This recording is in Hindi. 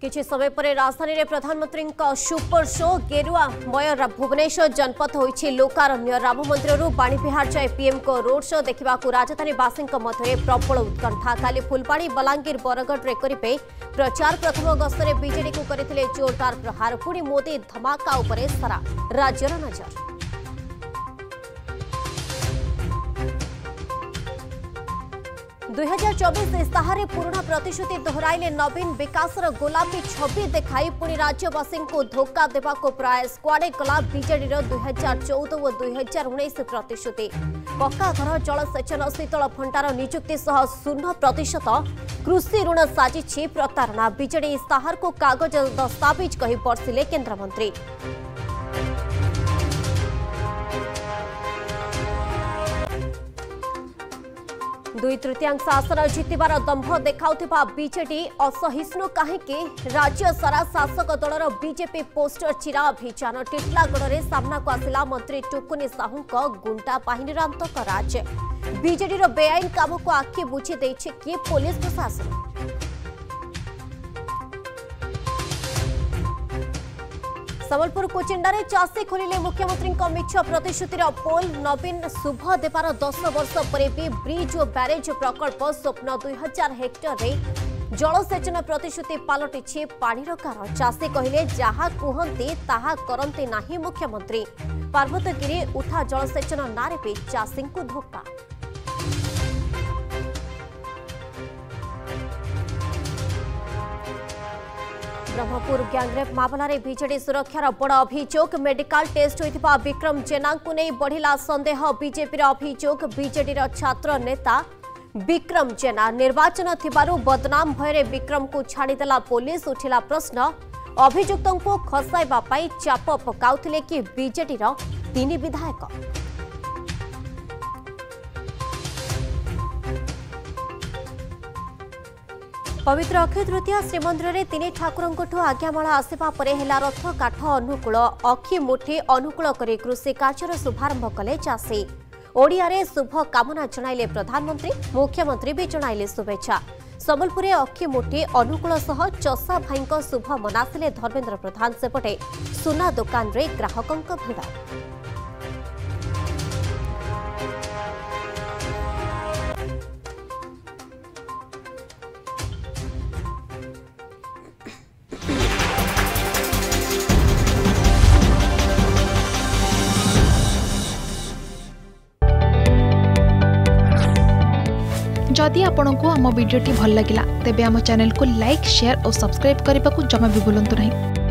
किछि समय पर राजधानी रे प्रधानमंत्री सुपर शो गेरुआ मय भुवनेश्वर जनपद होइछि लोकारण्य। राम मंदिर बाणी विहार जाए पीएम को रोड शो देखा राजधानी बासी मध्य प्रबल उत्कंठा। काली फुलबाणी बलांगीर बरगढ़ रे करिबे प्रचार। प्रथम गस्तरे बीजेडी को करथिले जोरदार प्रहार। पुणी मोदी धमाका उपरे सारा राज्यर नजर। 2024 इस्ताहारे पुराना प्रतिश्रुति दोहराइले नवीन। विकासर गोलापी छवि देखाई पुणी राज्यवासी को धोखा देवा को प्रयास। कुआडे गला बीजेडी 2014 और 2019 प्रतिश्रुति। पक्का घर, जलसेचन, शीतल भंडार नियुक्ति सह 0% कृषि ऋण साजिछि प्रतारणा। बीजेडी इस्ताहार को कागज दस्तावेज कही बर्षिले केन्द्रमंत्री। 2/3 आसन जितबार दंभ देखाउथिबा बीजेडी असहिष्णु काहेकि राज्य सारा शासक दलर बीजेपी पोस्टर चिरा अभियान। टिटलागढ़ में सामना को आसिला मंत्री टुकुनी साहू गुंडा बाहिनीर आतंकराज। बीजेडी बेआईन काम को आखि बुझी देछि कि पुलिस प्रशासन। संबलपुर कुचिंडारे चाषी खोलिले मुख्यमंत्री मिछ प्रतिश्रुतिर पोल। नवीन शुभ देवार 10 वर्ष पर भी ब्रिज और ब्यारेज प्रकल्प स्वप्न। 2000 हेक्टर रे जलसेचन प्रतिश्रुति पलटिछि पानीर कार। चाषी कहिले जहा कुहंती ताहा करंती नाही मुख्यमंत्री। पार्वतगिरी उठा जलसेचन नारे भी चाषी को धोखा। ब्रह्मपुर गैंगरेप मामला रे बीजेडी सुरक्षार बड़ अभियोग। मेडिकल टेस्ट होइथिबा विक्रम जेना को नहीं बढ़िला संदेह। बीजेपी अभियोग बीजेडी छात्र नेता विक्रम जेना निर्वाचन थिबारु बदनाम भୟରେ विक्रम को छाड़ीदेला पुलिस। उठिला प्रश्न अभियुक्तों को खसाइबा पाई चाप पकाउथिले कि बीजेडी 3 विधायक। पवित्र अक्षय तृतीया श्रीमंदिर में 3 ठाकुर आज्ञामाला आसवा पर हेला रथ काठ अनुकूल। अखि मुठी अनुकूल कर कृषि कार्यर शुभारंभ कले चाषी। ओडिया रे शुभ कामना जणाइले प्रधानमंत्री। मुख्यमंत्री भी जणाइले शुभेच्छा। संबलपुर अखि मुठी अनुकूल सह चषा भाई शुभ मनासिले धर्मेन्द्र प्रधान। सेपटे सुना दुकान रे ग्राहकों भिड़। जदि आपंक आम भिडी भल लगा तेब आम चैनल को लाइक, शेयर और सब्सक्राइब करने को जमा भी भूलु नहीं।